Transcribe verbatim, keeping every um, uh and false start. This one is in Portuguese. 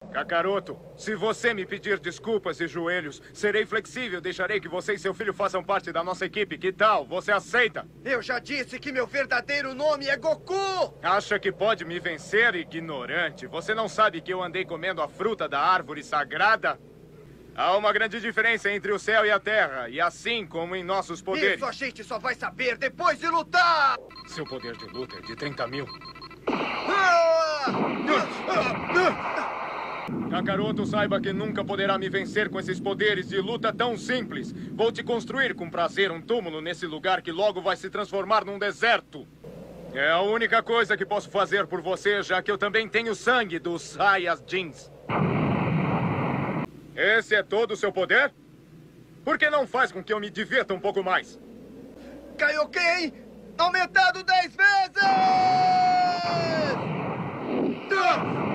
Kakaroto, se você me pedir desculpas e joelhos, serei flexível. Deixarei que você e seu filho façam parte da nossa equipe. Que tal? Você aceita? Eu já disse que meu verdadeiro nome é Goku! Acha que pode me vencer, ignorante? Você não sabe que eu andei comendo a fruta da árvore sagrada? Há uma grande diferença entre o céu e a terra, e assim como em nossos poderes. Isso a gente só vai saber depois de lutar! Seu poder de luta é de trinta mil. Kakaroto, saiba que nunca poderá me vencer com esses poderes de luta tão simples. Vou te construir com prazer um túmulo nesse lugar que logo vai se transformar num deserto. É a única coisa que posso fazer por você, já que eu também tenho sangue dos Saiyajins. Esse é todo o seu poder? Por que não faz com que eu me divirta um pouco mais? Kaioken aumentado dez vezes!